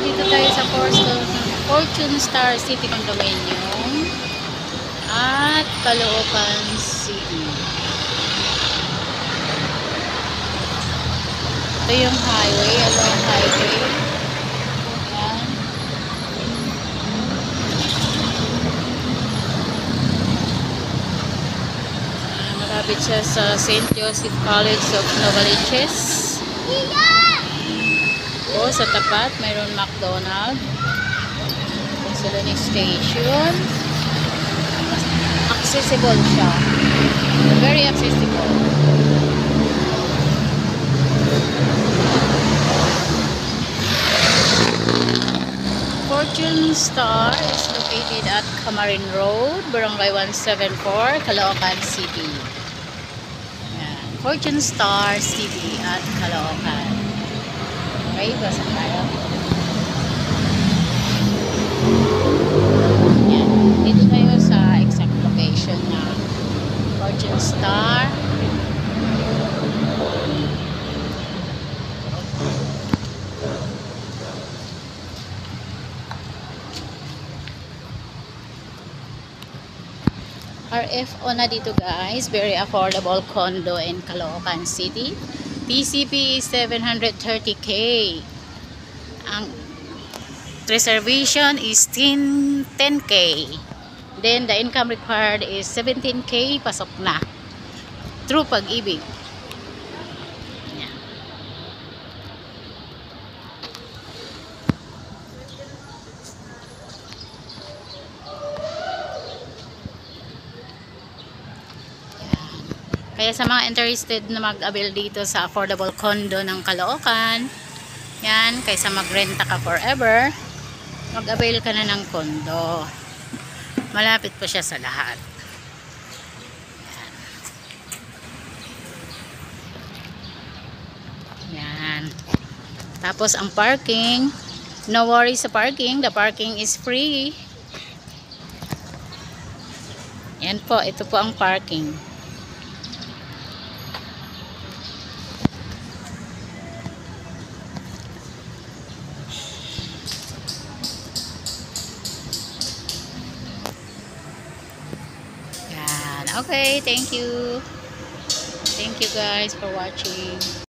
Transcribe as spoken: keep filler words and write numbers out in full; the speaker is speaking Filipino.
Dito tayo sa Fortune, Fortune Star City Condominium at Caloocan City. Ito yung highway, along highway. Yan. Uh, malapit siya sa Saint Joseph College of Novaliches. O, sa tapat, mayroon McDonald's. Saloni Station. Accessible siya. Very accessible. Fortune Star is located at Camarin Road, Barangay one seventy-four, Caloocan City. Yan. Fortune Star City at Caloocan. Okay, basa tayo. Yan. Dito tayo sa exact location na Fortune Star. R F O na dito guys. Very affordable condo in Caloocan City. T C P is seven hundred thirty K. Ang reservation is ten K. Then the income required is seventeen K. Pasok na. True Pag-ibig. Yan. Kaya sa mga interested na mag-avail dito sa affordable condo ng Caloocan, yan, kaysa magrenta ka forever, mag-avail ka na ng condo. Malapit pa siya sa lahat. Yan. Tapos ang parking, no worries sa parking, the parking is free. Yan po, ito po ang parking. Okay, thank you. Thank you guys for watching.